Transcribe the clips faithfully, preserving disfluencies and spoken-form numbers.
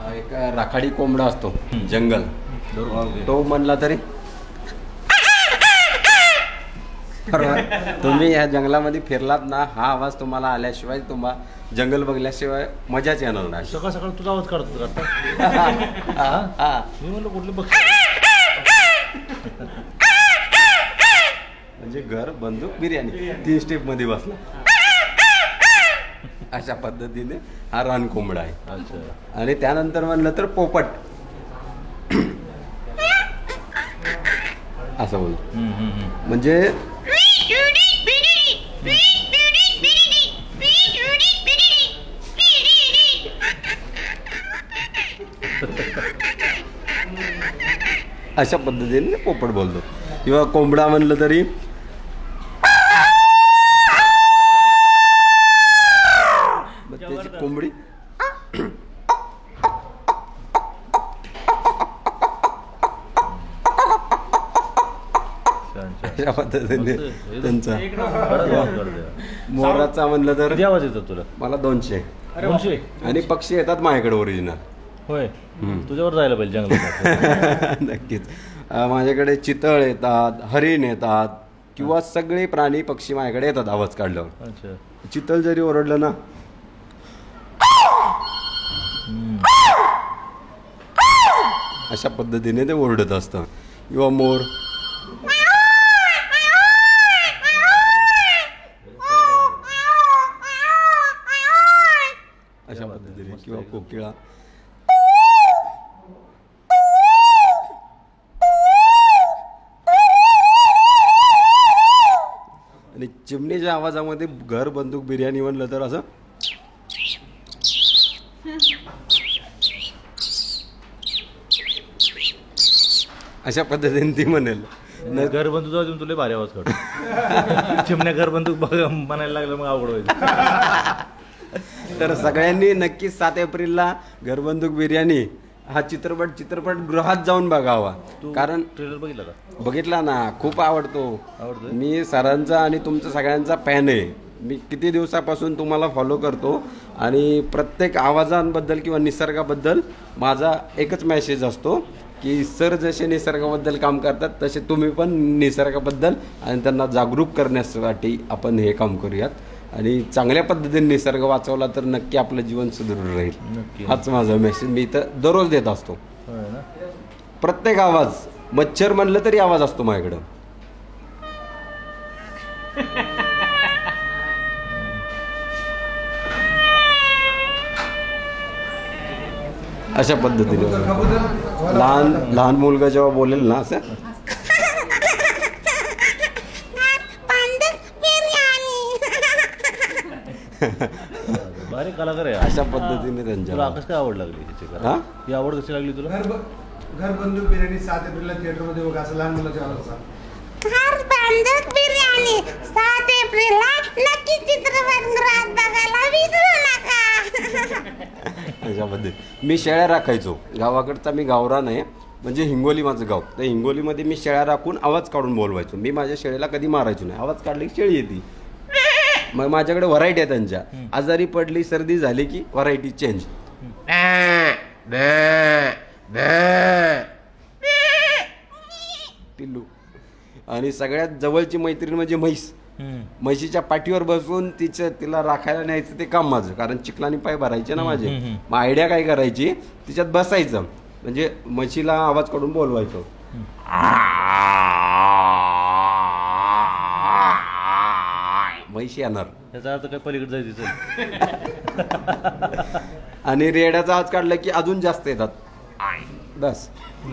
एक राखाडी कोंबडा असतो जंगल, तो म्हणला तरी तुम्ही या जंगलामध्ये फिरलात ना, हा आवाज तुम्हाला आल्याशिवाय तुम्हा जंगल बघल्याशिवाय मजाच येणार नाही. सकाळ सकाळ तुझा आवाज काढतो आता. मी म्हणलं कुठलं बघ, म्हणजे घर बंदूक बिर्याणी तीन स्टेप मध्ये बसला. अशा पद्धतीने हा रान कोंबडा आहे. अच्छा. आणि त्यानंतर म्हणलं तर पोपट असं बोलतो. म्हणजे अशा पद्धतीने पोपट बोलतो. किंवा कोंबडा म्हणलं तरी त्याची कोंबडी अशा पद्धतीने त्यांचा. मोराचा म्हणलं तर आवाज येतो तुला? मला दोनशे दोनशे आणि पक्षी येतात माझ्याकडे ओरिजिनल. होय, तुझ्यावर जायला पाहिजे जंगलात. नक्कीच. माझ्याकडे चितळ येतात, हरिण येतात किंवा सगळे प्राणी पक्षी माझ्याकडे येतात आवाज काढल्यावर. अच्छा. चितळ जरी ओरडलं ना, अशा पद्धतीने ते ओरडत असतं. किंवा मोर अशा पद्धतीने, किंवा कोकिळा. आणि चिमणीच्या आवाजामध्ये घर बंदूक बिर्याणी म्हणलं तर असं अशा पद्धतीने ती म्हणेल. घर बंदूक जाऊ तुला भारी आवाज काढतो. चिमण्या घर बंदूक बघ म्हणायला लागलं मग अवघड व्हायचं. तर सगळ्यांनी नक्कीच सात एप्रिलला घरबंदूक बिर्याणी हा चित्रपट चित्रपट गृहात जाऊन बघावा. कारण ट्रेलर बघितला का? बघितला ना, खूप आवडतो. आवडतो. मी सरांचा आणि तुमचा सगळ्यांचा फॅन आहे. मी किती दिवसापासून तुम्हाला फॉलो करतो आणि प्रत्येक आवाजांबद्दल किंवा निसर्गाबद्दल माझा एकच मेसेज असतो की सर जसे निसर्गाबद्दल काम करतात तसे तुम्ही पण निसर्गाबद्दल आणि त्यांना जागरूक करण्यासाठी आपण हे काम करूयात. आणि चांगल्या पद्धतीने निसर्ग वाचवला तर नक्की आपलं जीवन सुदृढ राहील. हाच माझा मेसेज मी इथं दररोज देत असतो. प्रत्येक आवाज, मच्छर म्हणलं तरी आवाज असतो माझ्याकडं. अशा पद्धतीने लहान लहान मुलगा जेव्हा बोलेल ना असं भारी कलाकार आहे. अशा पद्धतीने त्यांच्या. तुला कसं काय आवड लागली? हा, ही आवड कशी लागली तुला? घर बंदूक बिर्याणी सात एप्रिलला थिएटर मध्ये बघा, असं लहान मुलाच्या आवाज. घर बंदूक बिर्याणी सात एप्रिलला नक्की चित्रपटगृहात बघायला विसरू नका. अशा पद्धती. मी शेळ्या राखायचो गावाकडचा. मी गावरान आहे, म्हणजे हिंगोली माझं गाव. तर हिंगोलीमध्ये मी शेळ्या राखून आवाज काढून बोलवायचो. मी माझ्या शेळीला कधी मारायचो नाही. आवाज काढली की शेळी येते. मग माझ्याकडे व्हरायटी आहे त्यांच्या. आजारी पडली, सर्दी झाली की व्हरायटी चेंज. पिल्लू. आणि सगळ्यात जवळची मैत्रीण म्हणजे म्हैस. म्हशीच्या पाठीवर बसून तिचं तिला राखायला न्यायचं ते काम माझं. कारण चिखलानी पाय भरायचे ना माझे. मग आयडिया काय करायची, तिच्यात बसायचं, म्हणजे म्हशीला आवाज काढून बोलवायचं. म्हैशी येणार. त्याचा अर्थ काय पलीकडे जायचं. आणि रेड्याचा आवाज काढला की अजून जास्त येतात. बस.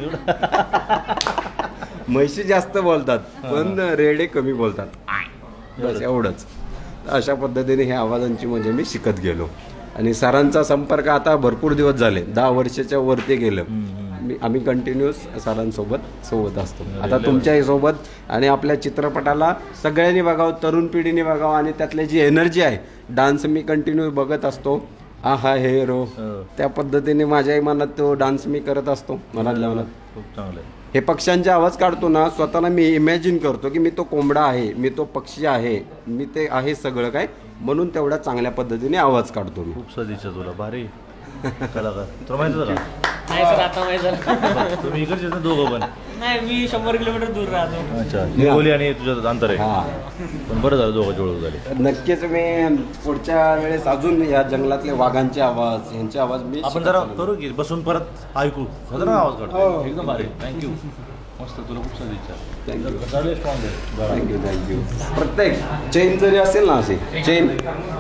म्हशी जास्त बोलतात पण रेडे कमी बोलतात. बस एवढंच. अशा पद्धतीने ह्या आवाजांची म्हणजे मी शिकत गेलो. आणि सरांचा संपर्क आता भरपूर दिवस झाले, दहा वर्षाच्या वरती गेलं. मी आम्ही कंटिन्युअस सरांसोबत सोबत असतो. आता तुमच्याही सोबत. आणि आपल्या चित्रपटाला सगळ्यांनी बघावं, तरुण पिढीने बघावं. आणि त्यातली जी एनर्जी आहे, डान्स मी कंटिन्यू बघत असतो. हा हा हेरो, त्या पद्धतीने माझ्याही मनात तो डान्स मी करत असतो. मनातल्या मनात खूप चांगलं आहे. हे पक्ष्यांचे आवाज काढतो ना, स्वतःला मी इमॅजिन करतो की मी तो कोंबडा आहे, मी तो पक्षी आहे, मी ते आहे सगळं काय. म्हणून तेवढ्या चांगल्या पद्धतीने आवाज काढतो मी. खूप सदिच्छा तुला. भारी. कलाकार तुला माहिती होतं का नाही सर आता माहिती झालं. तुम्ही इकडचे ना दोघं पण. नाही मी शंभर किलोमीटर दूर राहतो. अच्छा निगोली आणि तुझं अंतर आहे. हा पण बरं झालं दोघं जुळवून झाले. नक्कीच मी पुढच्या वेळेस अजून या जंगलातले वाघांचे आवाज यांचे आवाज मी आपण जरा करू की बसून परत ऐकू खतरनाक आवाज काढतो एकदम भारी. थँक्यू मस्त तुला खूप सदिच्छा. थँक्यू चालेल स्ट्रॉंग आहे. Thank you thank you. प्रत्येक चेन जरी असेल ना असे चेन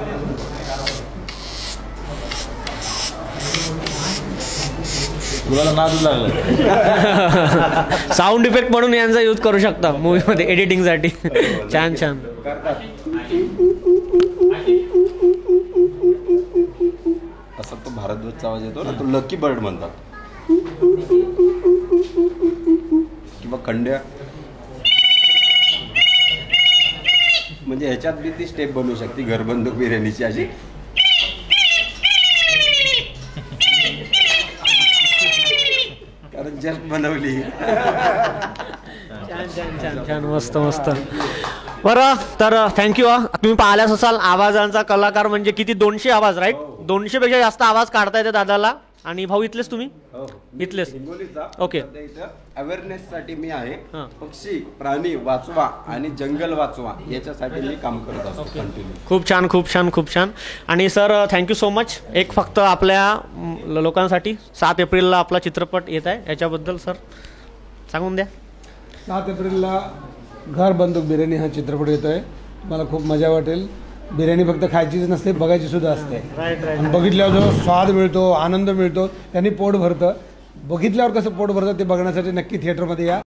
तुला नादच लागला. साऊंड इफेक्ट म्हणून यांचा यूज करू शकता मूवीमध्ये एडिटिंगसाठी. छान छान. असा तो भारद्वाजचा आवाज येतो ना तो लकी बर्ड म्हणतात किंवा खंड्या म्हणजे ह्याच्यात बी ती स्टेप बनवू शकते घरबंदूक बिर्याणीची अशी. कारण जस्ट बनवली. छान छान छान छान मस्त मस्त. बरं तर थँक्यू. तुम्ही पाहिल्याच असाल आवाजांचा कलाकार म्हणजे किती दोनशे आवाज राईट. दोनशे पेक्षा जास्त आवाज काढता येते दादाला. आणि भाऊ इथलेच तुम्ही इथलेच ओके. अवेअरनेस साठी मी आहे. हां. पक्षी प्राणी वाचवा आणि जंगल वाचवा याच्यासाठी मी काम करत असतो कंटिन्यू. खूप छान खूप छान खूप छान. आणि सर थँक्यू सो मच. एक फक्त आपल्या म, लोकांसाठी सात एप्रिलला आपला चित्रपट येत आहे याच्याबद्दल सर सांगून द्या. सात एप्रिलला घर बंदूक बिर्याणी हा चित्रपट येतो आहे. मला खूप मजा वाटेल. बिर्याणी फक्त खायचीच नसते बघायची सुद्धा असते. Right right. आणि बघितल्यावर जो स्वाद मिळतो आनंद मिळतो त्यांनी पोट भरतं. बघितल्यावर कसं पोट भरतं ते बघण्यासाठी नक्की थिएटरमध्ये या.